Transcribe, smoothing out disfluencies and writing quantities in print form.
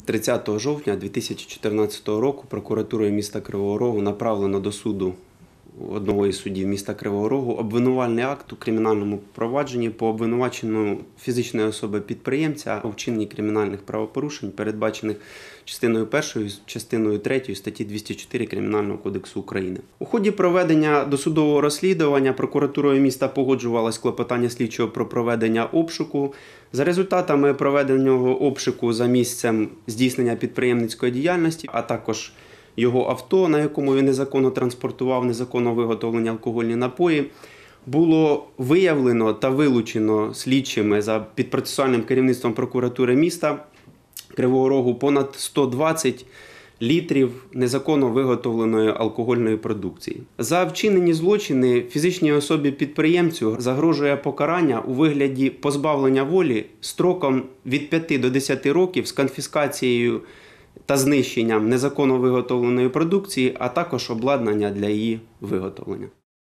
30 жовтня 2014 року прокуратурою міста Кривого Рогу направлено до суду одного із суддів міста Кривого Рогу обвинувальний акт у кримінальному провадженні по обвинуваченню фізичної особи-підприємця у вчиненні кримінальних правопорушень, передбачених частиною 1, частиною 3 статті 204 Кримінального кодексу України. У ході проведення досудового розслідування прокуратурою міста погоджувалось клопотання слідчого про проведення обшуку. За результатами проведеного обшуку за місцем здійснення підприємницької діяльності, а також його авто, на якому він незаконно транспортував незаконно виготовлені алкогольні напої, було виявлено та вилучено слідчими за підпроцесуальним керівництвом прокуратури міста Кривого Рогу понад 120 літрів незаконно виготовленої алкогольної продукції. За вчинені злочини фізичній особі-підприємцю загрожує покарання у вигляді позбавлення волі строком від 5 до 10 років з конфіскацією та знищенням незаконно виготовленої продукції, а також обладнання для її виготовлення.